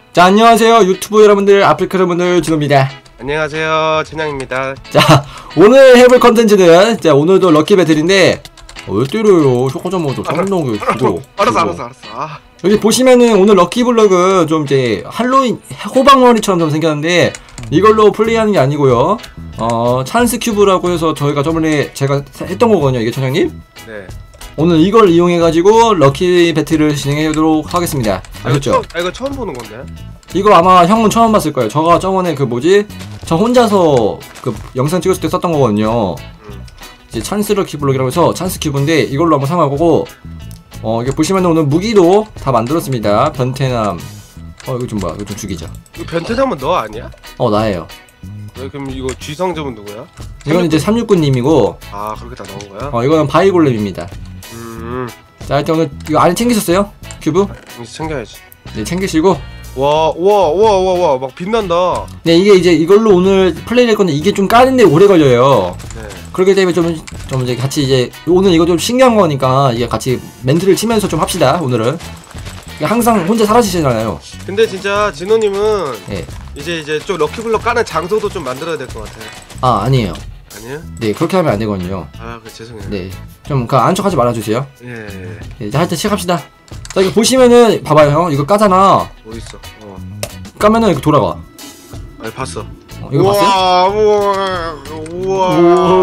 자, 안녕하세요 유튜브 여러분들, 아프리카 여러분들, 준호입니다. 안녕하세요, 천양입니다. 자, 오늘 해볼 컨텐츠는, 자, 오늘도 럭키 배틀인데, 왜 때려요? 쇼커전 모드 성능을 주고. 알았어. 여기 보시면은 오늘 럭키 블럭은 좀 이제 할로윈 호박머리처럼 좀 생겼는데, 이걸로 플레이하는 게 아니고요. 찬스 큐브라고 해서 저희가 저번에 제가 했던 거거든요, 이게 천양님. 네. 오늘 이걸 이용해가지고 럭키 배틀을 진행해보도록 하겠습니다. 아셨죠? 이거 처음 보는 건데? 이거 아마 형은 처음 봤을 거예요. 저가 저번에 그 뭐지? 저 혼자서 그 영상 찍었을 때 썼던 거거든요. 이제 찬스 럭키 블록이라고 해서 찬스 큐브인데 이걸로 한번 사용해보고, 이게 보시면 오늘 무기도 다 만들었습니다. 변태남. 이거 좀 뭐야? 이거 좀 죽이자. 이거 변태남은 너 아니야? 나예요. 그럼 이거 쥐성점은 누구야? 이건 이제 369님이고, 아, 그렇게 다 넣은 거야? 이거는 바이골렘입니다. 자, 일단 오늘 이거 안에 챙기셨어요? 큐브? 이제 챙겨야지. 네, 챙기시고. 와, 막 빛난다. 네, 이게 이제 이걸로 오늘 플레이를 할 건데 이게 좀 까는데 오래 걸려요. 네. 그렇기 때문에 좀 이제 같이 이제 오늘 이거 좀 신기한 거니까 이게 같이 멘트를 치면서 좀 합시다, 오늘은. 항상 혼자 사라지시잖아요. 근데 진짜 진호님은 네. 이제 좀 럭키블럭 까는 장소도 좀 만들어야 될 것 같아. 아니에요. 아니에요? 네, 그렇게 하면 안 되거든요. 아, 죄송해요. 네. 좀 안쪽하지 말아주세요. 예. 네, 이제 할때 시작합시다. 자, 이거 보시면은, 봐봐요, 형. 이거 까잖아. 어딨어? 까면은 이렇게 돌아가. 아니, 봤어. 이거 봤어요? 우와.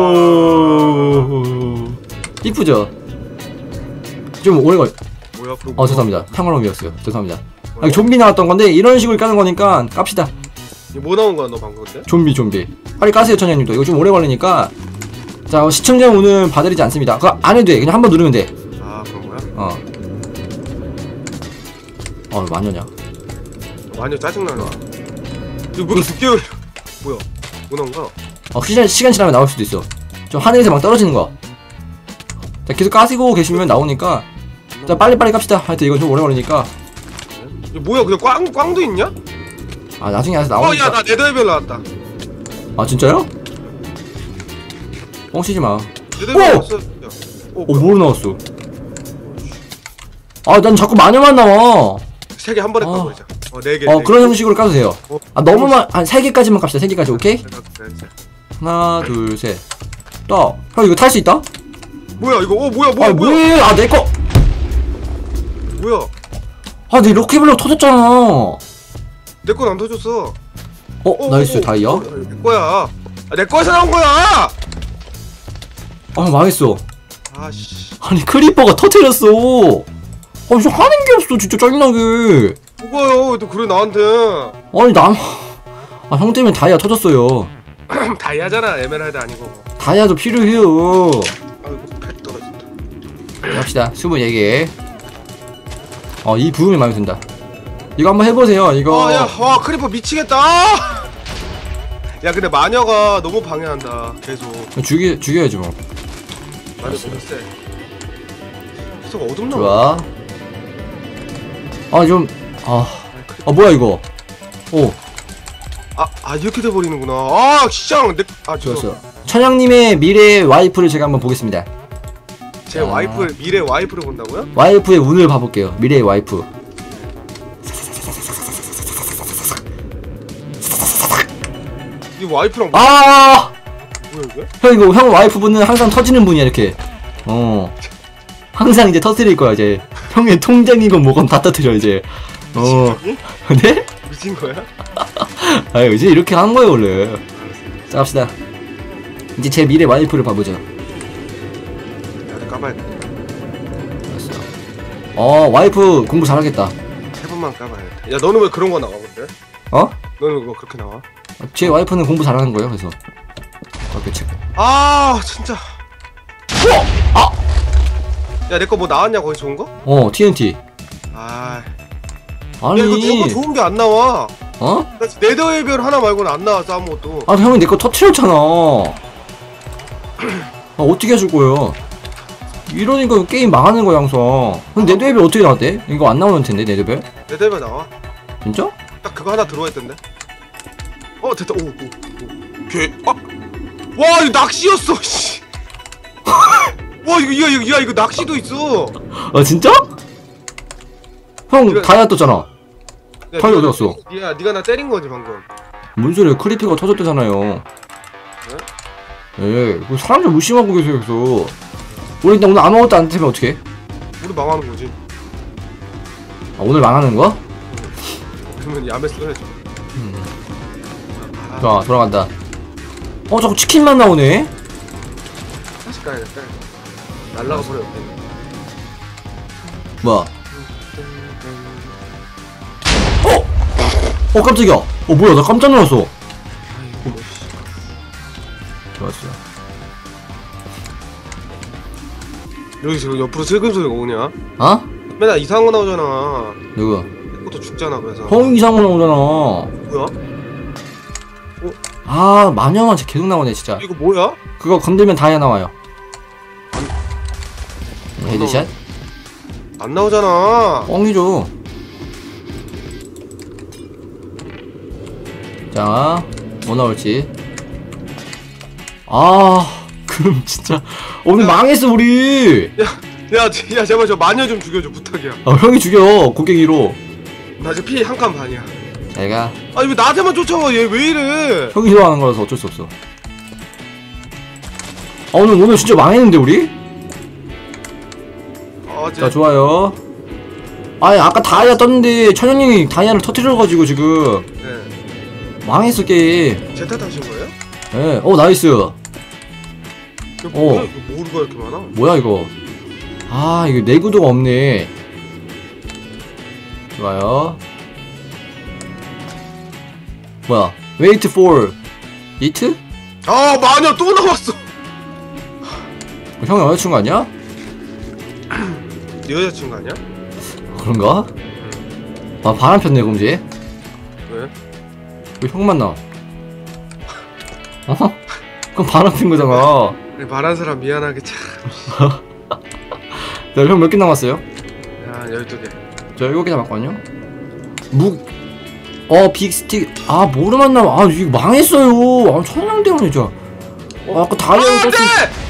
이쁘죠? 좀 오래 걸. 뭐야, 그거. 죄송합니다. 평화로움이었어요. 죄송합니다. 좀비 나왔던 건데, 이런 식으로 까는 거니까 깝시다. 이거 뭐 나온 거야, 너 방금 근데? 좀비. 빨리 까세요, 천양님도. 이거 좀 오래 걸리니까. 자, 시청자 오늘 봐드리지 않습니다. 그거 안 해도 돼. 그냥 한번 누르면 돼. 아, 그런 거야? 마녀냐? 완전 짜증나네. 이거 뭐 이렇게 늦게 뭐야? 뭐 나온 거야? 시간 지나면 나올 수도 있어. 좀 하늘에서 막 떨어지는 거. 자, 계속 까시고 계시면 나오니까. 자, 빨리 깝시다. 하여튼 이건 좀 오래 걸리니까. 이거 뭐야? 그냥 꽝도 있냐? 나중에 알아서 나오니까. 야, 나 네더웨벨 나왔다. 진짜요? 뻥치지 마. 네더웨벨 나왔어. 뭐로 나왔어? 난 자꾸 마녀만 나와. 3개 한 번에 까버리자. 4개. 그런 형식으로 까도 돼요. 너무만, 한 3개까지만 깝시다. 3개까지, 오케이? 하나, 둘, 셋. 형, 이거 탈 수 있다? 뭐야, 이거? 뭐야? 뭐야? 내 거! 뭐야? 내 럭키블럭 터졌잖아. 내 건 안 터졌어. 나이스, 다이아. 내 거야. 내 거에서 나온 거야! 망했어. 아씨. 아니, 크리퍼가 터뜨렸어. 좀 하는 게 없어, 진짜 짜증나게. 뭐가요? 또 그래, 나한테. 아니, 형 때문에 다이아 터졌어요. 다이아잖아, 에메랄드 아니고. 다이아도 필요해요. 아이고, 배 떨어진다. 합시다. 24개. 이 부음이 마음에 든다. 이거 한번 해보세요, 이거. 와, 크리퍼 미치겠다! 야, 근데 마녀가 너무 방해한다, 계속. 죽여야지, 뭐. 마녀 너무 세. 계속 어둡나? 좋아. 뭐야, 이거. 이렇게 돼버리는구나. 시장! 좋았어. 천양님의 미래의 와이프를 제가 한번 보겠습니다. 제 미래 와이프를 본다고요? 와이프의 운을 봐볼게요. 미래의 와이프. 이 와이프랑 뭐야 이게? 형 와이프분은 항상 터지는 분이야, 이렇게. 항상 이제 터뜨릴 거야, 이제. 형의 통장이건 뭐건 다 터뜨려, 이제. 네? 미친 거야? 이제 이렇게 하는 거예요, 원래. 자, 갑시다. 이제 제 미래 와이프를 봐보죠. 야, 까봐야겠다. 알았어. 와이프 공부 잘하겠다. 3번만 까봐야겠다. 야, 너는 왜 그런 거 나와, 근데? 너는 왜 그렇게 나와? 제 와이프는 공부 잘하는 거예요, 그래서. 그치. 진짜. 야, 내 거 뭐 나왔냐, 거기 좋은 거? TNT. 아니. 야, 이거 너무 좋은 게 안 나와. 나 네더웨벨 하나 말고는 안 나왔어, 아무것도. 형이 내 거 터트렸잖아. 어떻게 해줄 거예요? 이러니까 게임 망하는 거야, 항상. 근데 네더웨벨 어떻게 나왔대? 이거 안 나오는 텐데, 네더웨벨? 네더웨벨 나와. 진짜? 딱 그거 하나 들어와 있던데. 됐다. 와, 이거 낚시였어, 씨. 와, 이거 낚시도 있어. 진짜? 형 이거- 다이아 떴잖아. 칼이 어디 갔어? 네가 나 때린 거지 방금. 뭔 소리야? 크리피가 터졌대잖아요. 예, 그 사람들 무심하고 계세요, 여기서. 우리 일단 오늘 아무것도 안 되면 어떡해? 우리 망하는 거지. 아, 오늘 망하는 거야? 그러면 야매 써야죠. 자, 돌아간다. 자꾸 치킨만 나오네? 다시 까야겠다. 날라가 버려. 뭐야? 깜짝이야. 뭐야, 나 깜짝 놀랐어. 아이고, 좋았어. 여기 지금 옆으로 슬금 소리가 오냐? 어? 맨날 이상한 거 나오잖아. 누구? 그것도 죽잖아 그래서. 형 이상한 거 나오잖아. 뭐야? 아, 마녀만 계속 나오네, 진짜. 이거 뭐야? 그거 건들면 다이아 나와요. 헤드샷? 안 나오잖아. 뻥이죠. 자, 뭐 나올지. 그럼 진짜 오늘 망했어 우리. 야 제발 저 마녀 좀 죽여줘 부탁이야. 형이 죽여 곡괭이로. 나 지금 피 한 칸 반이야. 내가. 아니 왜 나한테만 쫓아와? 얘 왜 이래? 형이 좋아하는 거라서 어쩔 수 없어. 오늘 진짜 망했는데 우리? 자, 좋아요. 아니 아까 다이아 떴는데 천연님이 다이아를 터뜨려가지고 지금 망했어 게임. 제 탓하신 거예요? 네. 나이스. 이거 뭐야? 이거 모르가 이렇게 많아? 뭐야 이거. 이거 내구도가 없네. 좋아요. 뭐야, wait for it? 마녀 또 나왔어. 형이 여자친구 아니야? 네 여자친구 아니야? 그런가? 바람 폈네 그럼 이제. 왜? 왜 형만 나와? 그럼 바람 핀 거잖아. 말한 사람 미안하게 참. 형 몇 개 남았어요? 야 12개. 저 7개 남았거든요? 빅스틱. 뭐로만 나와. 이거 망했어요. 천양 때문에 진짜. 아까 다이아를 떴으면.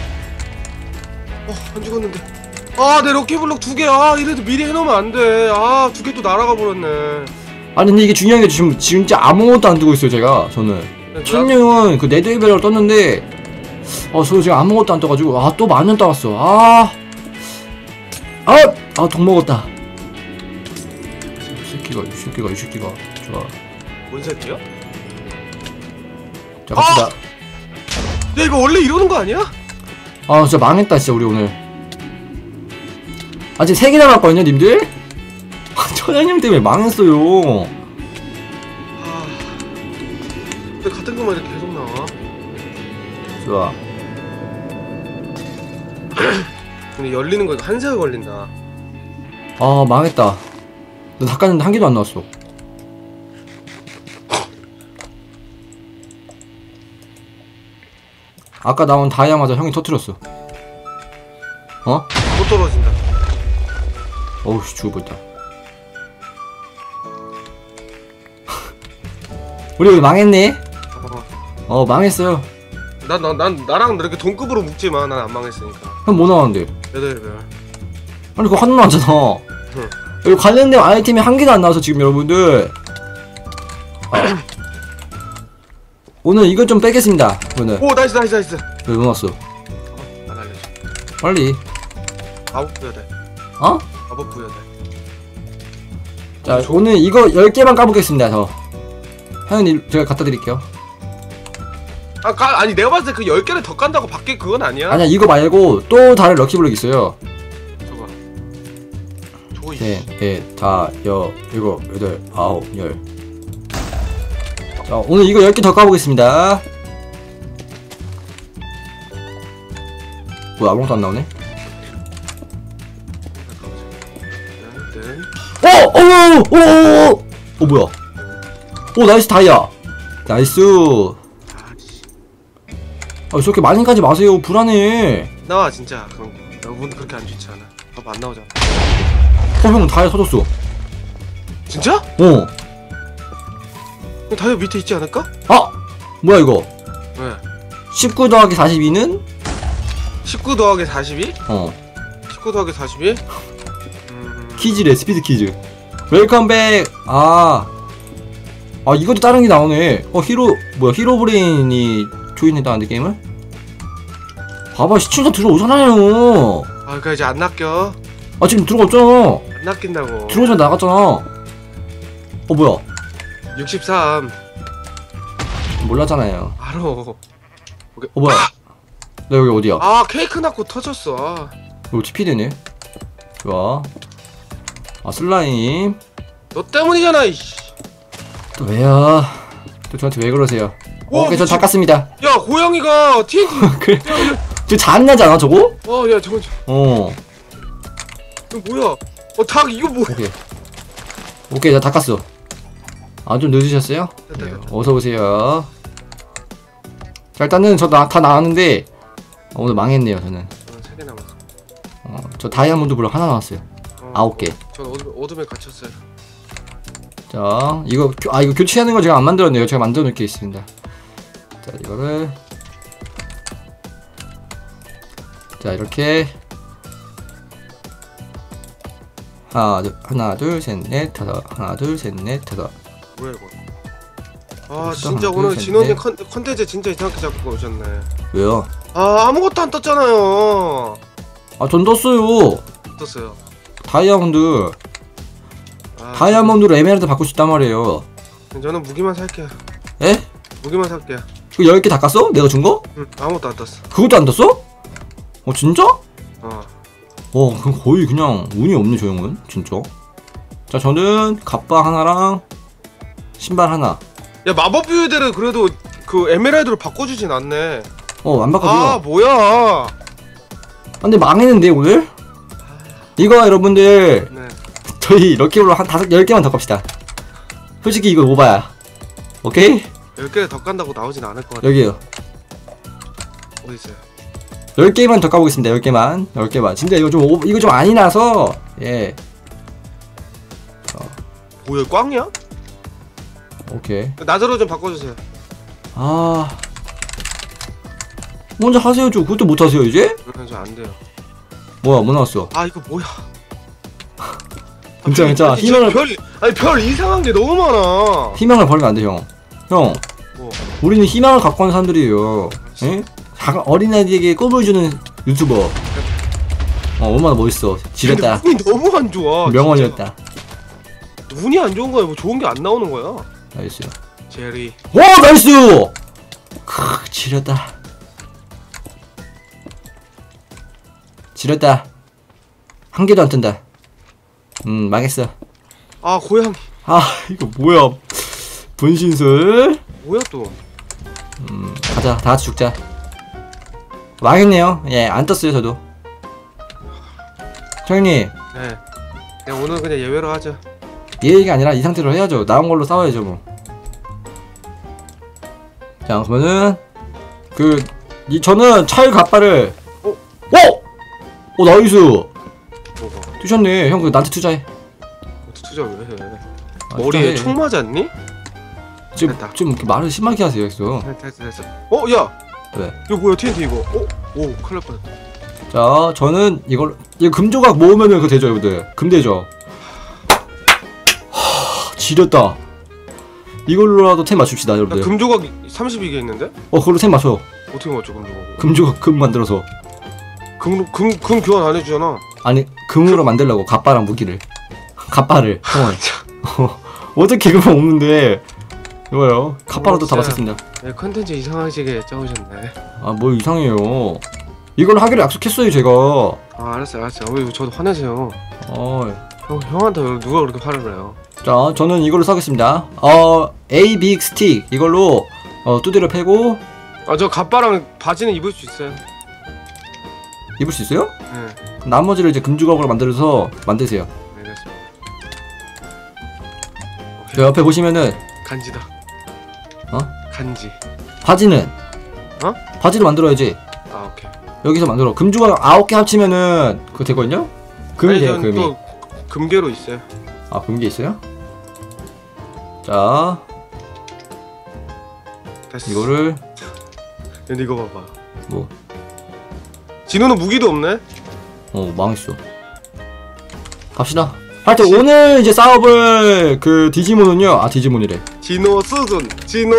안 죽었는데. 내 럭키블럭 2개. 이래도 미리 해놓으면 안 돼. 2개 또 날아가 버렸네. 아니 근데 이게 중요한 게 지금 진짜 아무것도 안 뜨고 있어요 저는. 천룡은 그 네드웨이브를 떴는데 저 지금 아무것도 안 떠가지고 또 만년 따왔어. 독 먹었다. 이 새끼가 좋아. 뭔 새끼야? 자, 갑시다. 야 이거 원래 이러는 거 아니야? 진짜 망했다 진짜 우리 오늘. 아직 3개 남았거든요 님들? 천양님 때문에 망했어요. 근데 같은 것만 이렇게 계속 나와. 좋아. 근데 열리는 거 이거 한 세월 걸린다. 망했다. 나 닦았는데 한 개도 안 나왔어. 아까 나온 다이아마자 형이 터뜨렸어. 또 떨어진다. 어우씨 죽을 뻔했다. 우리 오늘 망했네. 망했어요. 난 나랑 이렇게 동급으로 묶지 마. 난 안 망했으니까. 형 뭐 나왔는데? 8별. 아니 그거 하나 나왔잖아. 여기 관련된 아이템이 한 개도 안 나와서 지금 여러분들 오늘 이것 좀 빼겠습니다. 오늘. 오 나이스. 왜 넣어놨어? 안 알려줘. 빨리. 마법 부여대. 마법 부여대. 자 오늘 이거 10개만 까보겠습니다. 형님 제가 갖다 드릴게요. 아니 내가 봤을 때 그 10개를 더 깐다고 밖에 그건 아니야. 아니야 이거 말고 또 다른 럭키블럭 있어요. 저거. 네, 4, 6, 7, 8, 9, 10. 자 오늘 이거 10개 더 까보겠습니다. 뭐야 아무것도 안 나오네? 뭐야? 나이스 다이아. 나이스. 저렇게 많이 가지 마세요. 불안해. 나와 진짜 그런 거. 여러분 그렇게 안 좋지 않아. 밥 안 나오잖아. 형 다이아 터졌어. 진짜? 다이아 밑에 있지 않을까? 뭐야 이거? 왜? 19 더하기 42는? 19 더하기 42? 19 더하기 42? 퀴즈래 스피드 퀴즈. 웰컴 백. 이것도 다른 게 나오네. 히로 브레인이 조인했다는데 게임을? 봐봐, 시청자 들어오잖아요. 그거 이제 안 낚여. 지금 들어갔잖아. 안 낚인다고. 들어오자마자 나갔잖아. 뭐야? 63. 몰랐잖아요. 알아. 뭐야? 나 여기 어디야? 케이크 낳고 터졌어. 이거 TP되네. 좋아. 슬라임. 너 때문이잖아, 이씨. 또 왜요? 또 저한테 왜 그러세요? 오케이, 저 닦았습니다. 야, 고양이가 TNT. 그래. 저 잔나지 않아, 저거? 야, 저거. 이거 뭐야? 닭, 이거 뭐야? 오케이, 자, 닦았어. 좀 늦으셨어요? 네. 어서오세요. 자, 일단은 다 나왔는데, 오늘 망했네요, 저는. 3개 남았어. 저 다이아몬드 블럭 하나 나왔어요. 9개. 전 어둠에 갇혔어요. 자, 이거 교체하는 거 제가 안 만들었네요. 제가 만들어 놓을 게 있습니다. 자, 이거를. 자, 이렇게. 하나, 둘, 셋, 넷, 다섯. 하나, 둘, 셋, 넷, 다섯. 뭐야, 이거? 진짜 오늘 진원님 컨텐츠 진짜 이상하게 잡고 오셨네. 왜요? 아무것도 안 떴잖아요. 전 떴어요. 떴어요. 다이아몬드. 다이아몬드로 에메랄드 바꿀 수 있단 말이에요. 저는 무기만 살게요. 에? 무기만 살게요. 그 10개 다 깠어? 내가 준 거? 응, 아무것도 안 떴어. 그것도 안 떴어? 진짜? 그럼 거의 그냥 운이 없네, 저 형은. 진짜. 자, 저는 갑바 하나랑 신발 하나. 야, 마법 뷰들을 그래도 그 에메랄드로 바꿔주진 않네. 안 바꿔줘요. 뭐야. 근데 망했는데, 오늘? 이거 여러분들. 네. 저희 럭키블로 한 10개만 더 깝시다. 솔직히 이거 오바야. 오케이? 10개를 더 깐다고 나오진 않을 것 같아. 여기요. 어디있어요? 10개만 더 까보겠습니다. 10개만. 진짜 이거 좀 안이 나서, 예. 뭐야, 꽝이야? 오케이. 나저로 좀 바꿔주세요. 먼저 하세요. 그것도 못하세요, 이제? 저 안 돼요. 뭐야, 뭐 나왔어? 이거 뭐야? 진짜 희망을 별 이상한 게 너무 많아. 희망을 버리면 안 돼, 형. 뭐? 우리는 희망을 갖고 하는 사람들이에요. 에? 어린아이에게 꿈을 주는 유튜버. 얼마나 멋있어. 지렸다. 운이 너무 안 좋아. 명언이었다. 진짜. 운이 안 좋은 거야? 뭐 좋은 게 안 나오는 거야? 나이스. 제리. 나이스. 지렸다. 한 개도 안 뜬다. 망했어. 고양이. 이거 뭐야? 분신술. 뭐야 또? 가자. 다 같이 죽자. 망했네요. 예, 안 떴어요, 저도. 형님. 네. 그냥 오늘 그냥 예외로 하죠. 예의가 아니라 이 상태로 해야죠. 나온 걸로 싸워야죠, 뭐. 자, 그러면은 저는 차일 갑바를. 나이스. 뭐가? 투셨네. 형, 나한테 투자해. 투자 왜 해? 머리에 총 맞았니? 좀 이렇게 말을 심하게 하세요, 계속. 됐어. 야. 왜? 이거 뭐야, TNT 이거? 큰일 날 뻔했다. 자, 저는 이거 금조각 모으면은 그거 되죠, 여러분들. 금 되죠. 지렸다. 이걸로라도 템 맞춥시다, 여러분들. 금조각 32개 있는데? 그걸로 템 맞춰. 어떻게 맞춰, 금조각? 금조각 금 만들어서. 금 교환 안 해주잖아. 아니, 금으로 만들려고 갑바랑 무기를. 갑바를. 어떻게 그만 없는데. 이거요. 갑바로도 다 맞췄습니다. 컨텐츠 이상하게 짜오셨네. 뭐 이상해요. 이걸 하기로 약속했어요, 제가. 알았어요. 왜 저도 화내세요? 형한테 누가 그렇게 화를 내요? 자, 저는 이걸로 사겠습니다. A 빅 스틱 이걸로 두드려 패고. 저 갑바랑 바지는 입을 수 있어요. 입을 수 있어요? 네. 나머지를 이제 금주각으로 만들어서 만드세요. 알겠습니다. 저 옆에 보시면은 간지다. 간지. 바지는? 바지도 만들어야지. 오케이. 여기서 만들어. 금주각 9개 합치면은 그거 되거든요? 금이 돼요, 금이. 또 금괴로 있어요. 금괴 있어요? 자, 됐어. 이거를. 근데 이거 봐봐. 뭐? 진우는 무기도 없네? 망했어. 갑시다. 하여튼 오늘 이제 싸워볼 그 디지몬은요. 아 디지몬이래. 진호 수준.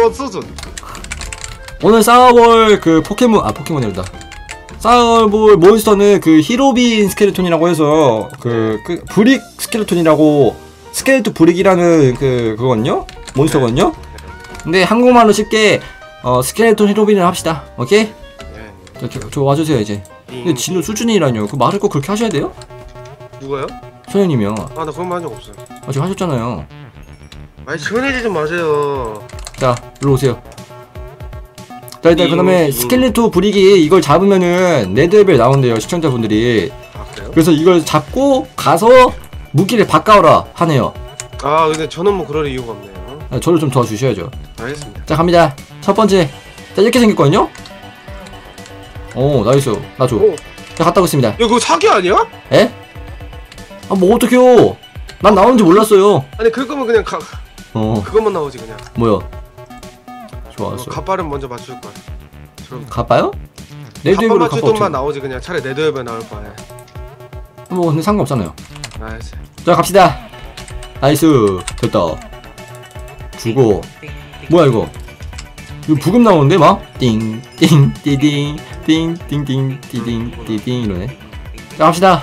오늘 싸워볼 그 포켓몬이란다. 싸워볼 몬스터는 그 히로빈 스켈레톤이라고 해서 그 브릭 스켈레톤이라고 스켈레톤 브릭이라는 그거거든요. 몬스터거든요. 근데 한국말로 쉽게 스켈레톤 히로빈을 합시다. 오케이? 네. 저 와주세요 이제. 근데 진호 수준이라뇨. 그 말을 꼭 그렇게 하셔야 돼요? 누가요? 소연님이요. 아 나 그런 말 한 적 없어요. 지금 하셨잖아요. 아니 시원해지지 좀 마세요. 자, 일로 오세요. 자, 일단 그다음에 스켈레토 브릭이 이걸 잡으면은 레드벨 나온대요, 시청자분들이. 아 그래요? 그래서 이걸 잡고 가서 무기를 바꿔오라 하네요. 아 근데 저는 뭐 그럴 이유가 없네요. 저를 좀 도와주셔야죠. 알겠습니다. 자, 갑니다. 첫 번째. 자, 이렇게 생겼거든요? 오, 나이스. 나 줘. 오. 자, 갔다 오겠습니다. 야 그거 사기 아니야? 에? 아, 뭐 어떡해요. 난 나오는지 몰랐어요. 아니 그럴 거면 그냥 그것만 나오지 그냥. 뭐야? 좋았어. 갓발은 먼저 맞출 거야. 가봐요? 갓발 레드벨을 맞출 갚아 돈만 나오지 그냥. 차라리 레드벨 나올 거야. 뭐 근데 상관없잖아요. 알았어. 자, 갑시다. 나이스. 됐다. 주고. 뭐야 이거? 이거 부금 나오는데 막? 띵, 띵, 띠딩, 띵, 띵, 띵, 띠딩, 띠딩 이러네. 자, 갑시다.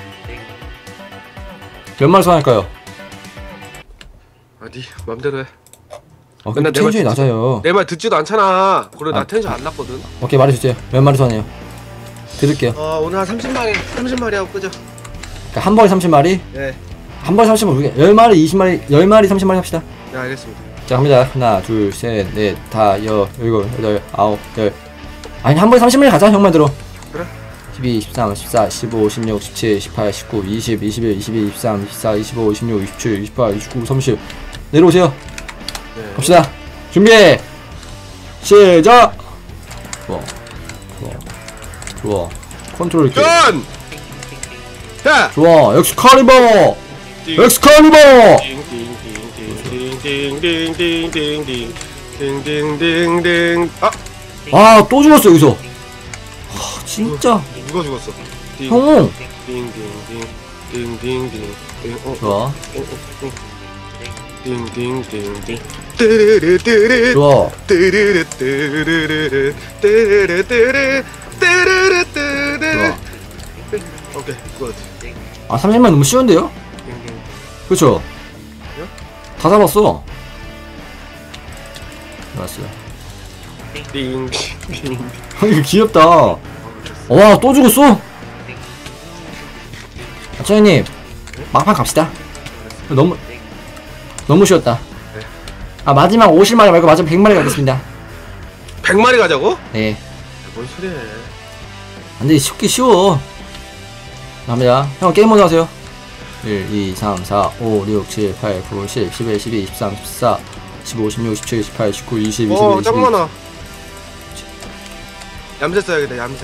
몇 마리 소환할까요? 아니 맘대로 해. 근데 텐션이 낮아요. 내 말 듣지도 않잖아. 그래 나 아. 텐션 안 났거든. 오케이, 말해주세요. 몇 마리 소환해요? 드릴게요. 오늘 한 30마리 하고 끄죠. 그러니까 한 번에 30마리? 네. 한 번에 30마리, 10마리, 20마리, 10마리, 30마리 합시다. 네 알겠습니다. 자, 갑니다. 하나, 둘, 셋, 넷, 다, 일곱, 여덟, 아홉, 열. 아니, 한 번에 30마리 가자, 형만 들어. 그래? 12, 13, 14, 15, 16, 17, 18, 19, 20, 21, 22, 23, 24, 25, 26, 27, 28, 29, 30. 내려오세요. 네. 갑시다. 준비! 시작! 좋아. 좋아. 좋아. 컨트롤 키. 전! 자! 좋아. 엑스칼리버! 엑스칼리버! 띵띵띵띵띵띵띵띵띵띵띵. 아, 또 죽었어, 여기서. 아, 진짜. 누가 죽었어? 형! 띵띵띵띵띵띵. 좋아. 띵띵띵띵. 뜨르르뜨르. 좋아. 뜨르르뜨르르. 뜨르르뜨르. 뜨르르뜨르. 좋아. 오케이, 굿. 아, 30만 너무 쉬운데요? 그쵸? 다 잡았어. 좋았어요. 띵띵. 이거 귀엽다. 와, 또 죽었어? 청현님, 막판 갑시다. 너무 쉬웠다. 아, 마지막 50마리 말고 마지막 100마리 가겠습니다. 100마리 가자고? 네. 뭔 소리야. 근데 쉽게 쉬워. 갑니다. 형, 게임 모드 하세요. 1, 2, 3, 4, 5, 6, 7, 8, 9, 10, 11, 12, 13, 14, 15, 16, 17, 18, 19, 20, 21, 22. 짱 많아. 얌새 써야겠다, 얌새.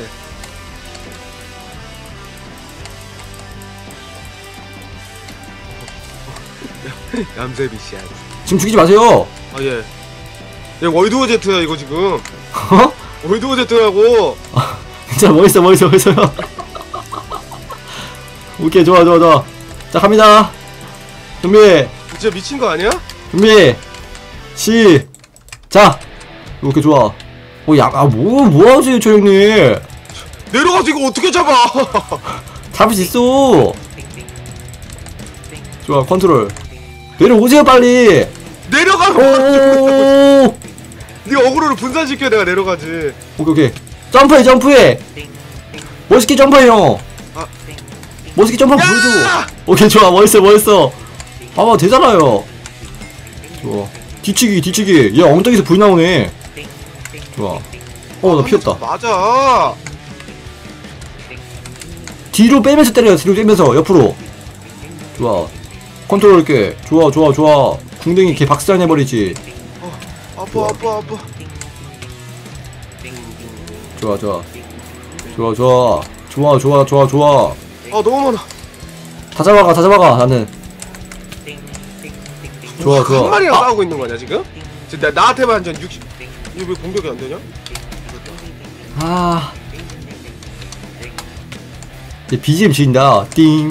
얌새 미션. 지금 죽이지 마세요. 아, 예. 얘 월드워 제트야, 이거 지금. 어? 월드워 제트라고. 진짜 멋있어요. 오케이, 좋아. 자, 갑니다. 준비. 진짜 미친 거 아니야? 준비. 시작. 오케이, 좋아. 뭐 하세요, 저 형님. 내려가서 이거 어떻게 잡아? 잡을 수 있어. 좋아, 컨트롤. 내려오세요, 빨리. 내려가고. 오. 네 어그로를 분산시켜 내가 내려가지. 오케이. 점프해. 멋있게 점프해, 형. 아. 멋있게 점프하면 보여줘. 오케이, 좋아. 멋있어. 봐봐, 되잖아요. 좋아. 뒤치기. 얘 엉덩이에서 불이 나오네. 좋아. 나 피었다. 맞아. 뒤로 빼면서 때려요. 뒤로 빼면서 옆으로. 좋아. 컨트롤 이렇게. 좋아. 궁뎅이 개 박살 내버리지. 아파. 좋아. 너무 많아. 다 잡아가 나는. 좋아. 한 마리랑 싸우고 있는 거냐 지금? 지금 나한테만 한 60. 이거 왜 공격이 안 되냐? 이제 BGM 지린다.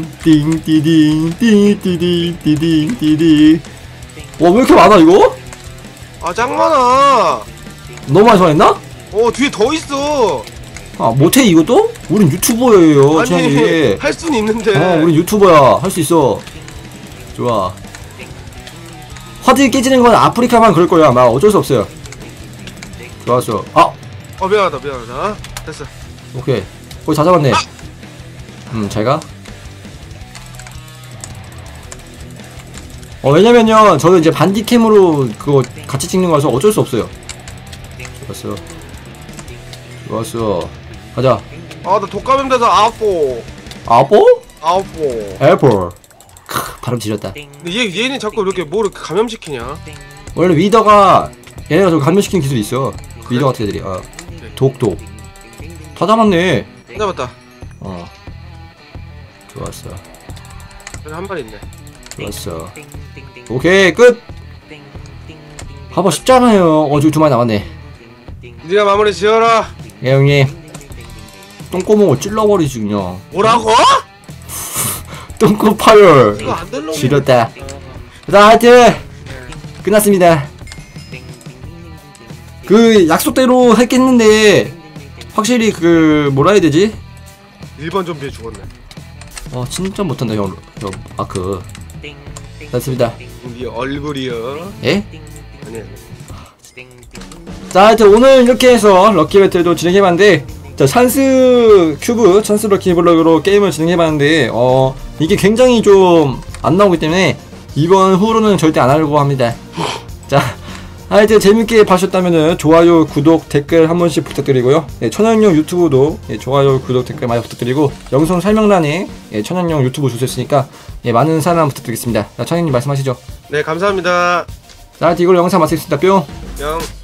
띵띵띠딩 와, 왜 이렇게 많아 이거? 아 짱 많아. 너무 많이 소환했나? 뒤에 더 있어. 아, 못해 이것도? 우린 유튜버예요. 아니 지난주에. 할 수는 있는데. 우린 유튜버야. 할 수 있어. 좋아. 화질 깨지는 건 아프리카만 그럴 거야. 아마 어쩔 수 없어요. 좋았어. 미안하다 미안하다. 됐어. 오케이. 거의 다 잡았네. 잘 가. 왜냐면요, 저는 이제 반디캠으로 그거 같이 찍는 거라서 어쩔 수 없어요. 좋았어. 좋았어. 가자. 나 독감염 돼서 아포. 아포? 아포. 애플. 발음 지렸다. 근데 얘는 자꾸 이렇게 뭐를 감염시키냐? 원래 위더가 얘네가 저 감염시키는 기술이 있어. 위더 같은 애들이. 독. 다 잡았네. 잡았다. 좋았어. 여기 한 발 있네. 좋았어. 오케이, 끝! 봐봐, 쉽잖아요. 저기 두 마리 남았네. 네가 마무리 지어라. 예, 형님. 똥구멍을 찔러버리지, 그냥. 뭐라고? 똥꼬 파열. 이거 안 될로. 지렸다. 자, 하여튼 끝났습니다. 그 약속대로 했겠는데 확실히 그 뭐라 해야 되지? 1번 좀비에 죽었네. 진짜 못한다 형 아크. 됐습니다. 네 얼굴이요. 예? 아니. 자, 하여튼 오늘 이렇게 해서 럭키 배틀도 진행해봤는데, 자, 찬스 큐브, 찬스 럭키 블럭으로 게임을 진행해봤는데, 이게 굉장히 좀 안 나오기 때문에 이번 후로는 절대 안 하려고 합니다. 자, 하여튼 재밌게 봐주셨다면은 좋아요, 구독, 댓글 한 번씩 부탁드리고요. 천연용 유튜브도 좋아요, 구독, 댓글 많이 부탁드리고, 영상 설명란에 천연용 유튜브 주소 있으니까 많은 사랑 부탁드리겠습니다. 자, 천연님 말씀하시죠. 네 감사합니다. 자, 하여튼 이걸로 영상 마치겠습니다. 뿅. 영.